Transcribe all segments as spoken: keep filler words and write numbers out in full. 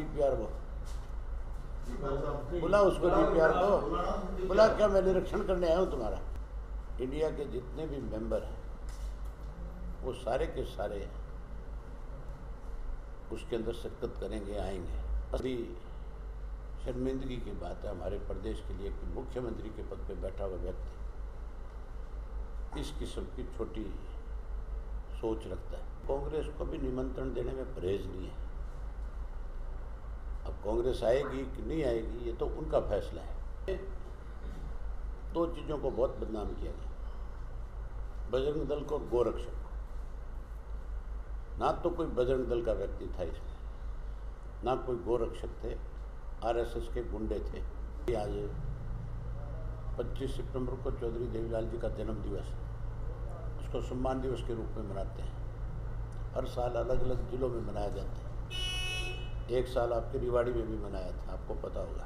DPR को, बुला उसको डीपीआर को, बुला, क्या मैं निरीक्षण करने आया हूँ तुम्हारा। इंडिया के जितने भी मेंबर हैं वो सारे के सारे उसके अंदर शिरकत करेंगे, आएंगे। अभी शर्मिंदगी की बात है हमारे प्रदेश के लिए कि मुख्यमंत्री के पद पे बैठा हुआ व्यक्ति इस किस्म की छोटी सोच रखता है। कांग्रेस को भी निमंत्रण देने में परहेज नहीं है। अब कांग्रेस आएगी कि नहीं आएगी ये तो उनका फैसला है। दो चीज़ों को बहुत बदनाम किया गया, बजरंग दल को, गोरक्षक को। ना तो कोई बजरंग दल का व्यक्ति था इसमें, ना कोई गोरक्षक थे, आरएसएस के गुंडे थे। आज पच्चीस सितंबर को चौधरी देवीलाल जी का जन्म दिवस है, उसको सम्मान दिवस के रूप में मनाते हैं। हर साल अलग अलग जिलों में मनाया जाता है। एक साल आपके रिवाड़ी में भी मनाया था, आपको पता होगा।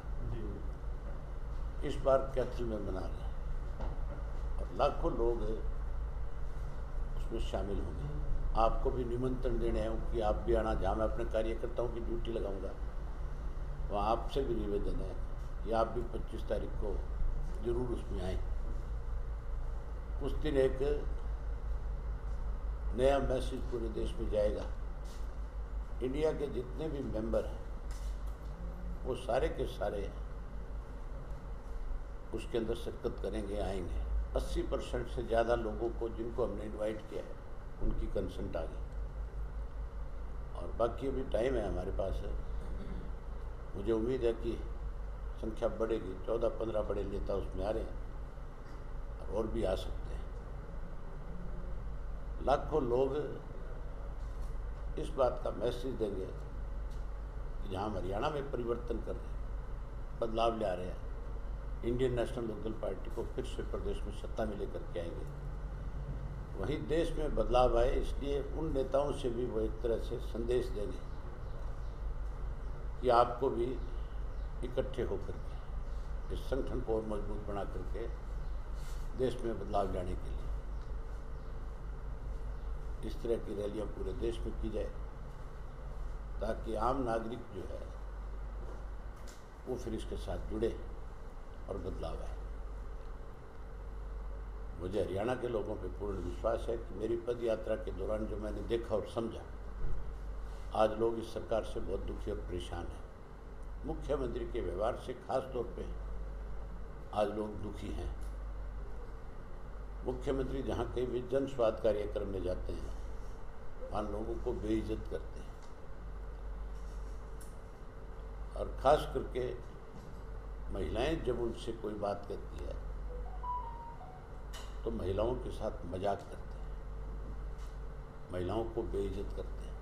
इस बार कैथल में मना रहे हैं और लाखों लोग उसमें शामिल होंगे। आपको भी निमंत्रण देने हैं कि आप भी आना। जहाँ मैं अपने कार्यकर्ताओं की ड्यूटी लगाऊंगा वहाँ आपसे भी निवेदन है कि आप भी पच्चीस तारीख को जरूर उसमें आएँ। उस दिन एक नया मैसेज पूरे देश में जाएगा। इंडिया के जितने भी मेंबर हैं वो सारे के सारे उसके अंदर शिरकत करेंगे, आएंगे। अस्सी परसेंट से ज़्यादा लोगों को जिनको हमने इनवाइट किया है उनकी कंसेंट आ गई और बाकी अभी टाइम है हमारे पास है। मुझे उम्मीद है कि संख्या बढ़ेगी। चौदह पंद्रह बड़े नेता उसमें आ रहे हैं और भी आ सकते हैं। लाखों लोग इस बात का मैसेज देंगे कि जहाँ हम हरियाणा में परिवर्तन कर रहे हैं, बदलाव ले आ रहे हैं, इंडियन नेशनल लोकदल पार्टी को फिर से प्रदेश में सत्ता में लेकर के आएंगे, वहीं देश में बदलाव आए। इसलिए उन नेताओं से भी वो एक तरह से संदेश देंगे कि आपको भी इकट्ठे होकर के इस संगठन को और मजबूत बना करके देश में बदलाव लाने के लिए इस तरह की रैलियां पूरे देश में की जाए, ताकि आम नागरिक जो है वो फिर इसके साथ जुड़े और बदलाव आए। मुझे हरियाणा के लोगों पे पूर्ण विश्वास है कि मेरी पद यात्रा के दौरान जो मैंने देखा और समझा, आज लोग इस सरकार से बहुत दुखी और परेशान हैं। मुख्यमंत्री के व्यवहार से खास तौर पे आज लोग दुखी हैं। मुख्यमंत्री जहाँ कहीं भी जन स्वास्थ्य कार्यक्रम में जाते हैं वहाँ लोगों को बेइज्जत करते हैं और खास करके महिलाएं जब उनसे कोई बात कहती है तो महिलाओं के साथ मजाक करते हैं, महिलाओं को बेइज्जत करते हैं।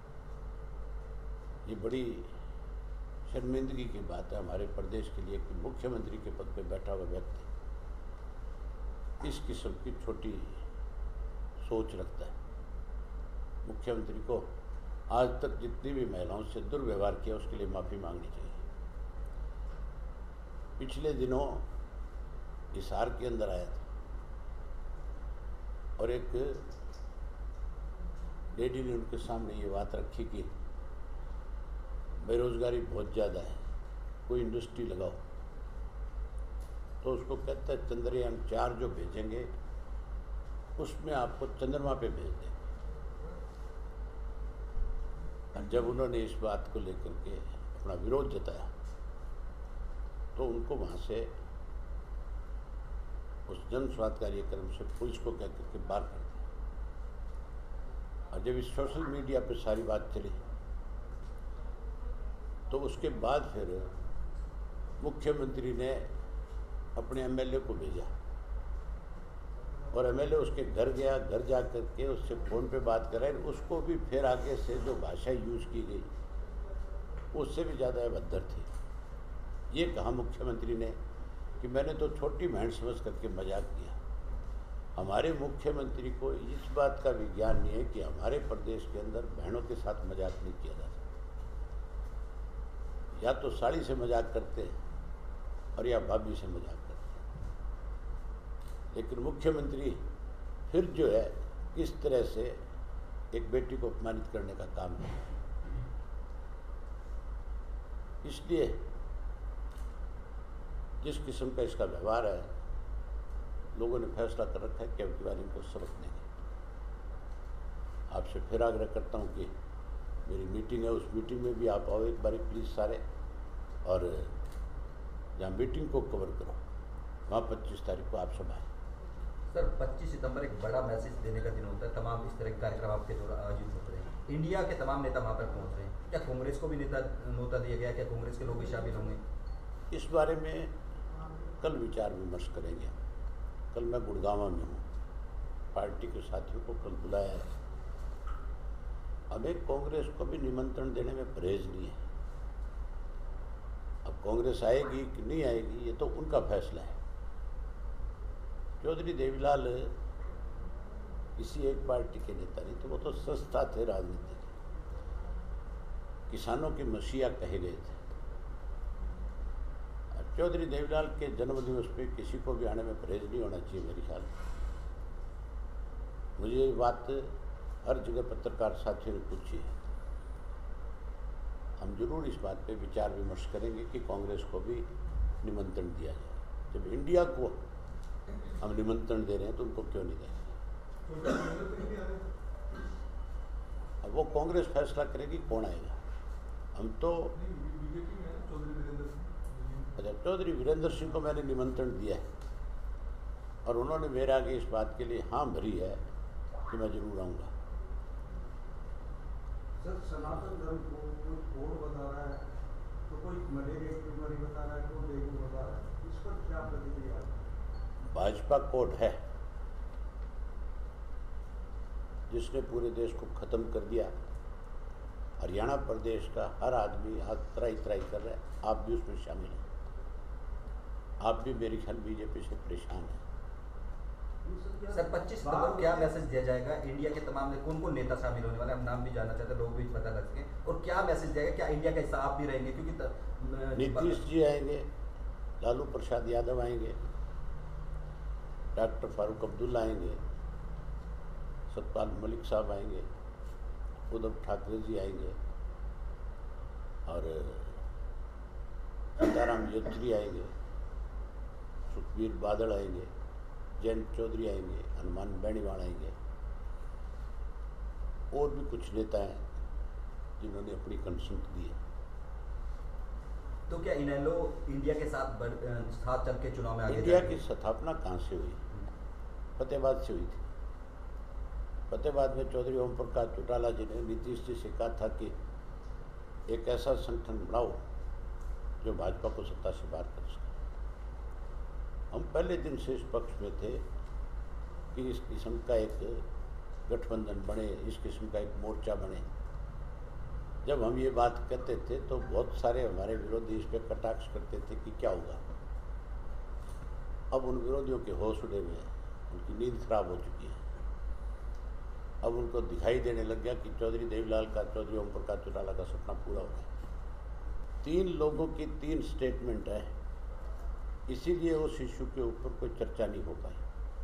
ये बड़ी शर्मिंदगी की बात है हमारे प्रदेश के लिए कि मुख्यमंत्री के पद पे बैठा हुआ व्यक्ति इस किस्म की छोटी सोच रखता है। मुख्यमंत्री को आज तक जितनी भी महिलाओं से दुर्व्यवहार किया उसके लिए माफ़ी मांगनी चाहिए। पिछले दिनों हिसार के अंदर आया था और एक लेडी ने उनके सामने ये बात रखी कि बेरोजगारी बहुत ज़्यादा है, कोई इंडस्ट्री लगाओ। तो उसको कहता है चंद्रयान चार जो भेजेंगे उसमें आपको चंद्रमा पे भेज देंगे। और जब उन्होंने इस बात को लेकर के अपना विरोध जताया तो उनको वहाँ से उस जन स्वास्थ्य कार्यक्रम से पुलिस को कह करके बाहर कर दिया। और जब इस सोशल मीडिया पे सारी बात चली तो उसके बाद फिर मुख्यमंत्री ने अपने एमएलए को भेजा और एमएलए उसके घर गया। घर जा करके उससे फ़ोन पे बात कराई। उसको भी फिर आगे से जो भाषा यूज़ की गई उससे भी ज़्यादा अभद्र थी। ये कहा मुख्यमंत्री ने कि मैंने तो छोटी बहन समझ करके मजाक किया। हमारे मुख्यमंत्री को इस बात का भी ज्ञान नहीं है कि हमारे प्रदेश के अंदर बहनों के साथ मजाक नहीं किया जा सकता। या तो साड़ी से मजाक करते हैं और या भाभी से मजाक करते हैं। लेकिन मुख्यमंत्री फिर जो है किस तरह से एक बेटी को अपमानित करने का काम किया। इसलिए जिस किस्म का इसका व्यवहार है, लोगों ने फैसला कर रखा है कि अब की बार इनको सबक देंगे। आपसे फिर आग्रह करता हूँ कि मेरी मीटिंग है, उस मीटिंग में भी आप आओ एक बार प्लीज़ सारे, और जहाँ मीटिंग को कवर करो वहाँ पच्चीस तारीख को आप सब आए। सर, पच्चीस सितंबर एक बड़ा मैसेज देने का दिन होता है, तमाम इस तरह के कार्यक्रम आपके द्वारा आयोजित होते हैं, इंडिया के तमाम नेता वहाँ पर पहुँच रहे हैं, क्या कांग्रेस को भी नेता न्योता दिया गया, क्या कांग्रेस के लोग भी शामिल होंगे? इस बारे में कल विचार विमर्श करेंगे। कल मैं गुड़गांव में हूँ, पार्टी के साथियों को कल बुलाया है। हमें कांग्रेस को भी निमंत्रण देने में परहेज नहीं है। अब कांग्रेस आएगी कि नहीं आएगी ये तो उनका फैसला है। चौधरी देवीलाल किसी एक पार्टी के नेता नहीं थे, वो तो संस्था थे राजनीति के, किसानों की मसीहा कहे गए थे। चौधरी देवीलाल के जन्मदिवस पे किसी को भी आने में परहेज नहीं होना चाहिए मेरे ख्याल में। मुझे ये बात हर जगह पत्रकार साथियों ने पूछी है। हम जरूर इस बात पे विचार विमर्श करेंगे कि कांग्रेस को भी निमंत्रण दिया जाए। जब इंडिया को हम निमंत्रण दे रहे हैं तो उनको क्यों नहीं देंगे? अब वो कांग्रेस फैसला करेगी कौन आएगा। हम तो अच्छा, चौधरी वीरेंद्र सिंह को मैंने निमंत्रण दिया है और उन्होंने मेरे आगे इस बात के लिए हाँ भरी है कि मैं जरूर आऊँगा। सर, सनातन धर्म को कोई कोड बता रहा है तो कोई मलेरिया की बीमारी बता रहा है, कोई डेंगू बता रहा है, इस पर क्या प्रतिक्रिया? भाजपा कोड है जिसने पूरे देश को खत्म कर दिया। हरियाणा प्रदेश का हर आदमी आज त्राई त्राई कर रहा है, आप भी उसमें शामिल हैं। आप भी मेरे ख्याल बीजेपी से परेशान हैं। सर, पच्चीस सितंबर को क्या मैसेज दिया जाएगा? इंडिया के तमाम कौन कौन नेता शामिल होने वाले, हम नाम भी जानना चाहते हैं, लोग भी पता लग सके, और क्या मैसेज जाएगा? क्या इंडिया का हिस्सा आप भी रहेंगे? क्योंकि नीतीश जी आएंगे, लालू प्रसाद यादव आएंगे, डॉक्टर फारूक अब्दुल्ला आएंगे, सतपाल मलिक साहब आएंगे, उद्धव ठाकरे जी आएंगे, और सीताराम येचुरी आएंगे, सुखबीर बादल आएंगे, जयंत चौधरी आएंगे, हनुमान बेनीवाल आएंगे, और भी कुछ नेता हैं जिन्होंने अपनी कंसेंट दी है। तो क्या इनेलो इंडिया के साथ साथ चल के चुनाव में आगे इंडिया की स्थापना कहाँ से हुई? फतेहाबाद से हुई थी। फतेहाबाद में चौधरी ओम प्रकाश चौटाला जी ने नीतीश जी से कहा था कि एक ऐसा संगठन बनाओ जो भाजपा को सत्ता से बाहर कर सके। हम पहले दिन से इस पक्ष में थे कि इस किस्म का एक गठबंधन बने, इस किस्म का एक मोर्चा बने। जब हम ये बात कहते थे तो बहुत सारे हमारे विरोधी इस पर कटाक्ष करते थे कि क्या होगा। अब उन विरोधियों के होश उड़े हुए हैं, उनकी नींद खराब हो चुकी है। अब उनको दिखाई देने लग गया कि चौधरी देवीलाल का, चौधरी ओम प्रकाश चौटाला का सपना पूरा हो गया। तीन लोगों की तीन स्टेटमेंट है, इसीलिए उस इशू के ऊपर कोई चर्चा नहीं हो पाई।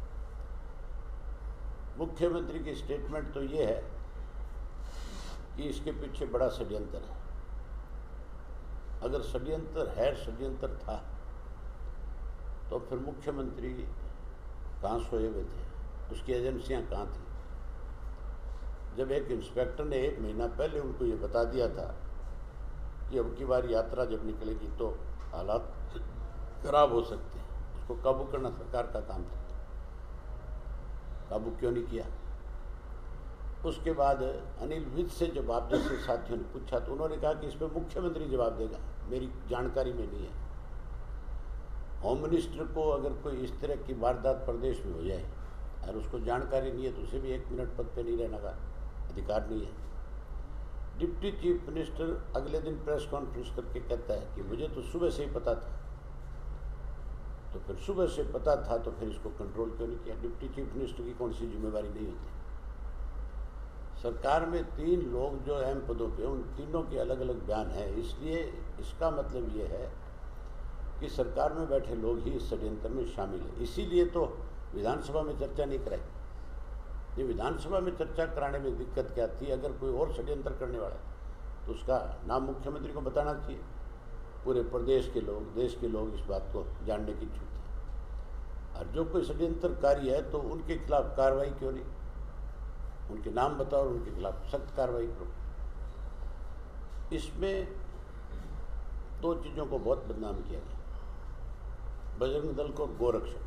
मुख्यमंत्री की स्टेटमेंट तो ये है कि इसके पीछे बड़ा षड्यंत्र है। अगर षड्यंत्र है, षड्यंत्र था, तो फिर मुख्यमंत्री कहाँ सोए हुए थे, उसकी एजेंसियां कहाँ थी? जब एक इंस्पेक्टर ने एक महीना पहले उनको ये बता दिया था कि अब की बार यात्रा जब निकलेगी तो हालात खराब हो सकते हैं, उसको काबू करना सरकार का काम था। काबू क्यों नहीं किया? उसके बाद अनिल विज से जब आप जैसे साथियों ने पूछा तो उन्होंने कहा कि इस पर मुख्यमंत्री जवाब देगा, मेरी जानकारी में नहीं है। होम मिनिस्टर को अगर कोई इस तरह की वारदात प्रदेश में हो जाए और उसको जानकारी नहीं है तो उसे भी एक मिनट पद पे नहीं रहने का अधिकार नहीं है। डिप्टी चीफ मिनिस्टर अगले दिन प्रेस कॉन्फ्रेंस करके कहता है कि मुझे तो सुबह से ही पता था। तो फिर सुबह से पता था तो फिर इसको कंट्रोल क्यों नहीं किया? डिप्टी चीफ मिनिस्टर की कौन सी जिम्मेवारी नहीं होती? सरकार में तीन लोग जो अहम पदों पे, उन तीनों के अलग अलग बयान हैं। इसलिए इसका मतलब ये है कि सरकार में बैठे लोग ही इस षड्यंत्र में शामिल हैं। इसीलिए तो विधानसभा में चर्चा नहीं कराई। ये विधानसभा में चर्चा कराने में दिक्कत क्या थी? अगर कोई और षड्यंत्र करने वाला है तो उसका नाम मुख्यमंत्री को बताना चाहिए। पूरे प्रदेश के लोग, देश के लोग इस बात को जानने की इच्छुक थे। और जो कोई षड्यंत्रकारी है तो उनके खिलाफ कार्रवाई क्यों नहीं? उनके नाम बताओ और उनके खिलाफ सख्त कार्रवाई करो। इसमें दो चीज़ों को बहुत बदनाम किया गया, बजरंग दल को, गोरक्षक।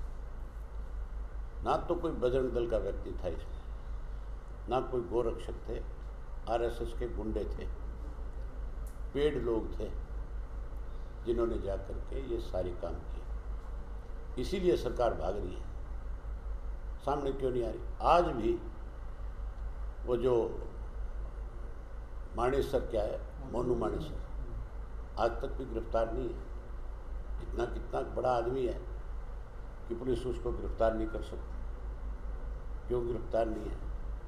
ना तो कोई बजरंग दल का व्यक्ति था इसमें, ना कोई गोरक्षक थे, आरएसएस के गुंडे थे, पेड लोग थे जिन्होंने जाकर के ये सारे काम किए। इसीलिए सरकार भाग रही है, सामने क्यों नहीं आ रही? आज भी वो जो मानेसर क्या है, मोनू मानेसर, आज तक भी गिरफ्तार नहीं है। इतना कितना बड़ा आदमी है कि पुलिस उसको गिरफ्तार नहीं कर सकती। क्यों गिरफ्तार नहीं है?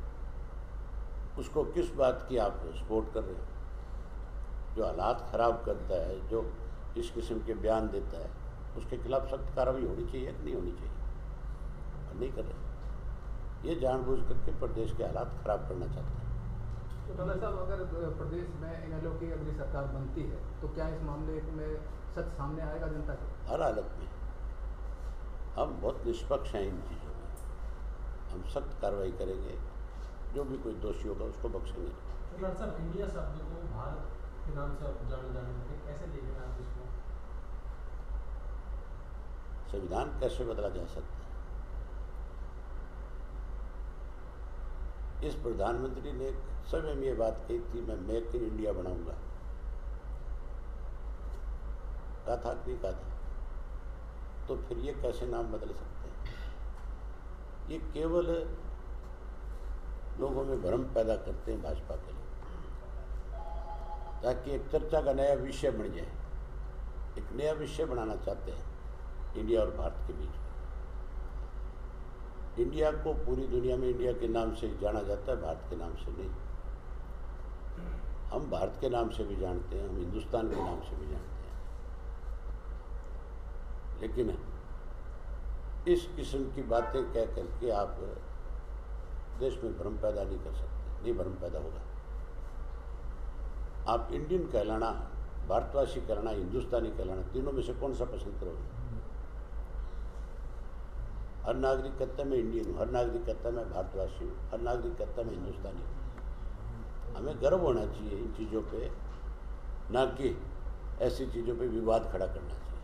उसको किस बात की आप सपोर्ट कर रहे हो? जो हालात खराब करता है, जो इस किस्म के बयान देता है, उसके खिलाफ सख्त कार्रवाई होनी चाहिए कि नहीं होनी चाहिए? और नहीं कर रहे। ये जानबूझ करके प्रदेश के हालात खराब करना चाहते हैं। तो टोला साहब, अगर प्रदेश में इनेलो की अगली सरकार बनती है तो क्या इस मामले में सच सामने आएगा जनता के? हर हालत में हम बहुत निष्पक्ष हैं इन चीज़ों में। हम सख्त कार्रवाई करेंगे, जो भी कोई दोषी होगा उसको बख्शेंगे। डॉक्टर साहब, इंडिया शब्द को भारत के नाम से जाने जाने लगे, कैसे देख रहे हैं आप इसको? संविधान कैसे बदला जा सकता है? इस प्रधानमंत्री ने समय में ये बात कही थी, मैं मेक इन इंडिया बनाऊंगा। कहा था कि नहीं कहा था? तो फिर ये कैसे नाम बदल सकते हैं? ये केवल लोगों में भ्रम पैदा करते हैं भाजपा के लोग, ताकि एक चर्चा का नया विषय बन जाए। एक नया विषय बनाना चाहते हैं इंडिया और भारत के बीच में। इंडिया को पूरी दुनिया में इंडिया के नाम से जाना जाता है, भारत के नाम से नहीं। हम भारत के नाम से भी जानते हैं, हम हिंदुस्तान के नाम से भी जानते हैं, लेकिन इस किस्म की बातें कह करके आप देश में भ्रम पैदा नहीं कर सकते। नहीं भ्रम पैदा होगा। आप इंडियन कहलाना, भारतवासी कहलाना, हिंदुस्तानी कहलाना, तीनों में से कौन सा पसंद करोगे? हर नागरिक कहता है मैं इंडियन हूँ, हर नागरिक कहता है मैं भारतवासी हूँ, हर नागरिक कहता है मैं हिंदुस्तानी हूँ। हमें गर्व होना चाहिए इन चीज़ों पे, ना कि ऐसी चीज़ों पे विवाद खड़ा करना चाहिए।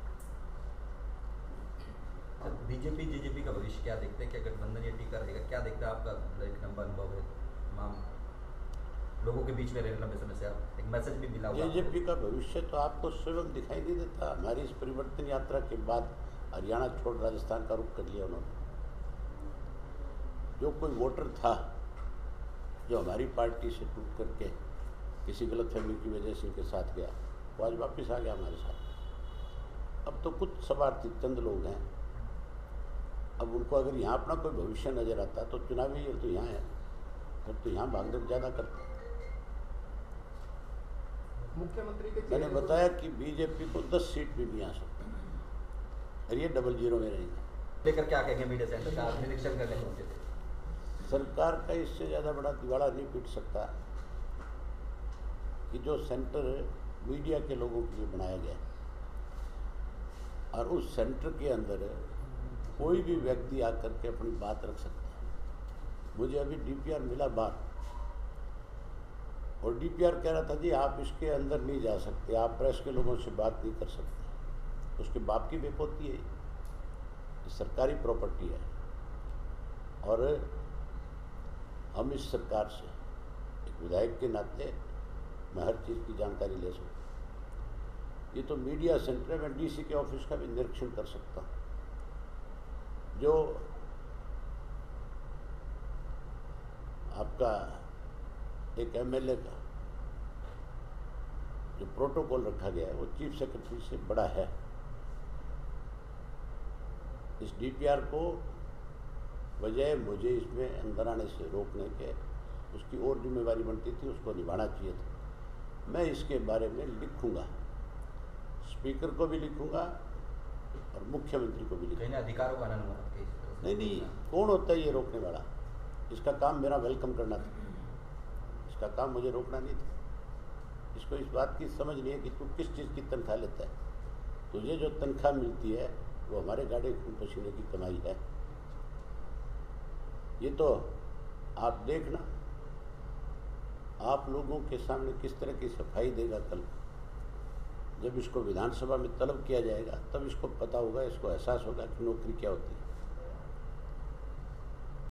बीजेपी जेजेपी का भविष्य क्या देखते हैं? क्या गठबंधन ये टीका रहेगा? क्या देखते हैं? आपका एक लंबा अनुभव है, तमाम लोगों के बीच में रहने लंबे समय से, आप एक मैसेज भी मिला हुआ। जेजेपी का भविष्य तो आपको स्वयं दिखाई नहीं देता। हमारी इस परिवर्तन यात्रा के बाद हरियाणा छोड़ राजस्थान का रुख कर लिया उन्होंने। जो कोई वोटर था जो हमारी पार्टी से टूट करके किसी गलतफहमी की वजह से उनके साथ गया, वो आज वापस आ गया हमारे साथ। अब तो कुछ स्वार्थी चंद लोग हैं, अब उनको अगर यहाँ अपना कोई भविष्य नजर आता तो चुनावी तो यहाँ है, फिर तो यहाँ भागदौड़ ज़्यादा करते हैं। मुख्यमंत्री के मैंने बताया कि बीजेपी को दस सीट भी नहीं आ सकती और ये डबल जीरो में रहेंगे। लेकर क्या कहेंगे? मीडिया सेंटर का आप निरीक्षण करने पहुंचे थे। सरकार का इससे ज़्यादा बड़ा दिवाड़ा नहीं पीट सकता कि जो सेंटर मीडिया के लोगों के लिए बनाया गया है, और उस सेंटर के अंदर कोई भी व्यक्ति आकर के अपनी बात रख सकता है। मुझे अभी डीपीआर मिला बाहर, और डीपीआर कह रहा था जी आप इसके अंदर नहीं जा सकते, आप प्रेस के लोगों से बात नहीं कर सकते। उसके बाप की बेपोती है, ये सरकारी प्रॉपर्टी है, और हम इस सरकार से एक विधायक के नाते मैं हर चीज़ की जानकारी ले सकता हूँ। ये तो मीडिया सेंटर है, मैं डीसी के ऑफिस का भी निरीक्षण कर सकता हूँ। जो आपका एक एमएलए का जो प्रोटोकॉल रखा गया है वो चीफ सेक्रेटरी से बड़ा है। इस डीपीआर को बजाय मुझे इसमें अंदर आने से रोकने के, उसकी और जिम्मेवारी बनती थी, उसको निभाना चाहिए था। मैं इसके बारे में लिखूंगा, स्पीकर को भी लिखूंगा और मुख्यमंत्री को भी लिखूंगा। अधिकारों का हनन हुआ नहीं नहीं, कौन होता है ये रोकने वाला? इसका काम मेरा वेलकम करना था, इसका काम मुझे रोकना नहीं था। इसको इस बात की समझ नहीं है कि तू किस चीज़ की तनख्वाह लेता है। तुझे जो तनख्वाह मिलती है वो हमारे गाड़े खून पसीने की कमाई है। ये तो आप देखना, आप लोगों के सामने किस तरह की सफाई देगा कल। जब इसको विधानसभा में तलब किया जाएगा तब इसको पता होगा, इसको एहसास होगा कि नौकरी क्या होती है।